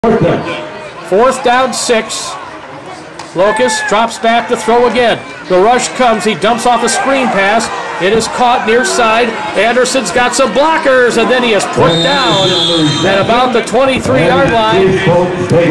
Fourth down, 6. Locust drops back to throw again. The rush comes. He dumps off a screen pass. It is caught near side. Anderson's got some blockers, and then he is put down at about the 23-yard line.